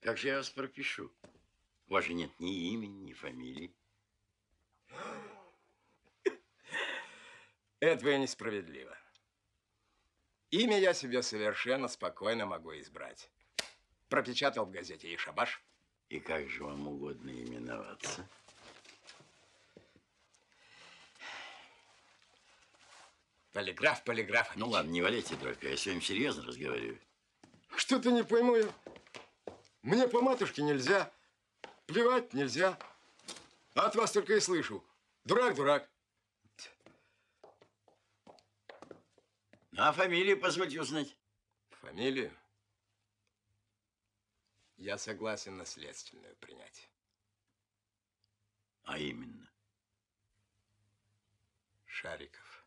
Как же я вас пропишу? У вас же нет ни имени, ни фамилии. Это несправедливо. Имя я себе совершенно спокойно могу избрать. Пропечатал в газете и шабаш. И как же вам угодно именоваться? Полиграф, Полиграфович. Ну ладно, не валяйте дурака, я с вами серьезно разговариваю. Что-то не пойму я. Мне по матушке нельзя, плевать нельзя. А от вас только и слышу. Дурак, дурак. А фамилию позвольте узнать? Фамилию? Я согласен наследственную принять. А именно? Шариков.